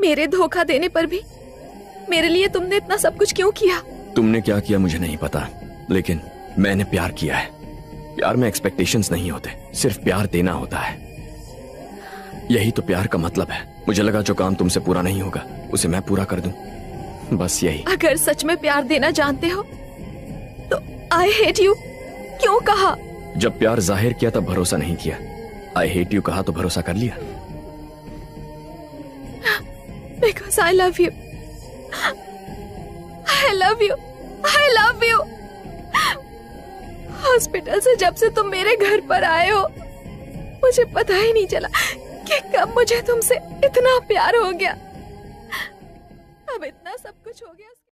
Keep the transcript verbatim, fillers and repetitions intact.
मेरे धोखा देने पर भी मेरे लिए तुमने इतना सब कुछ क्यों किया? तुमने क्या किया मुझे नहीं पता, लेकिन मैंने प्यार किया है। प्यार में एक्सपेक्टेशंस नहीं होते, सिर्फ प्यार देना होता है। यही तो प्यार का मतलब है। मुझे लगा जो काम तुमसे पूरा नहीं होगा उसे मैं पूरा कर दूं, बस यही। अगर सच में प्यार देना जानते हो तो आई हेट यू क्यों कहा? जब प्यार जाहिर किया तब भरोसा नहीं किया। आई हेट यू कहा तो भरोसा कर लिया। Because I love you. I love you. I love you. Hospital से जब से तुम मेरे घर पर आए हो मुझे पता ही नहीं चला कि कब मुझे तुमसे इतना प्यार हो गया। अब इतना सब कुछ हो गया।